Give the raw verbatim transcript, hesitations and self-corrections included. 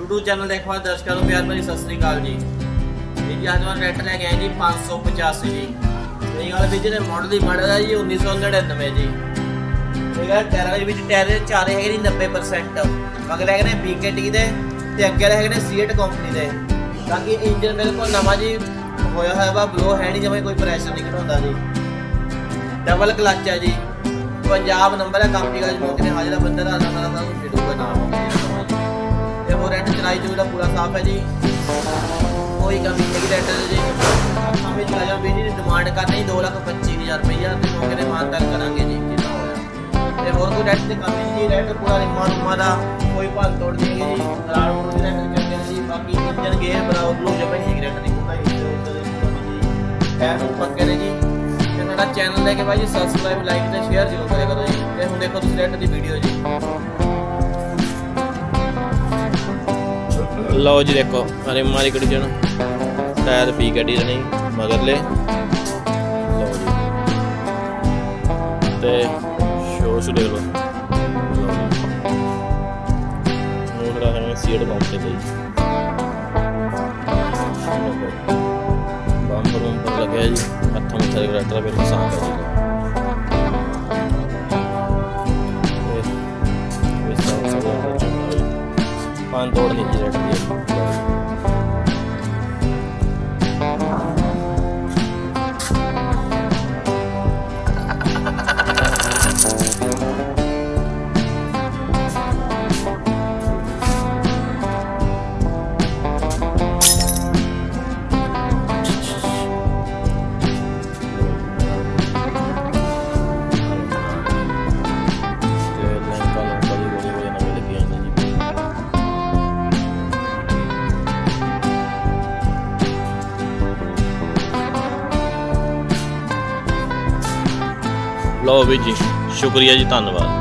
YouTube channel देखने वाले दर्शकों को प्यार भरी सत श्री अकाल जी। जी आज मैं ट्रैक्टर लेके आए जी पाँच सौ पचासी जी। ये गल भी जी मॉडल की मॉडल है जी उन्नीस सौ नड़िनवे जी। टायर टायर चार है जी नब्बे परसेंट मगर है बी के टी के अगे है सीएट कंपनी के। बाकी इंजन बिल्कुल नवा जी होया है वा ब्लो है नहीं जमा कोई प्रेशर नहीं घटाता जी। डबल क्लच है जी पंजाब नंबर है काफी का मौके ने हाजरा बंदर नाम वो रेट चलाई चुका पूरा साफ है जी। कोई कमी नहीं रेट जी हमें चलाया भी जी डिमांड करना ही दो लाख पच्चीस हज़ार रुपया तो मौके ने मानदार करेंगे जी जितना होया और कोई रेट से कमी नहीं रेट पूरा रिमा रुमा का कोई भाग तोड़ देंगे जी राड़ रोड रेट करते हैं जी। बाकी इंजन गेयर बराबर ब्लू जब नहीं रेट नहीं होता पक्के ने जी। साडा चैनल लेके भाई जी सबसक्राइब लाइक ते शेयर जरूर करें करो जी। ते हुण देखो तुसीं रेट दी वीडियो जी। लो जी देखो अरे मारी कंडीशन टायर पी गड्डी नहीं मगरले लो जी ते शोश देख लो नूडरा है सीट पंप से गई बम्पर बम्पर लगे जी हथों में सारे ट्रैक्टर बिल्कुल साफ है पान तोड़ लीजिए रेट दिए लो भी जी शुक्रिया जी धन्यवाद।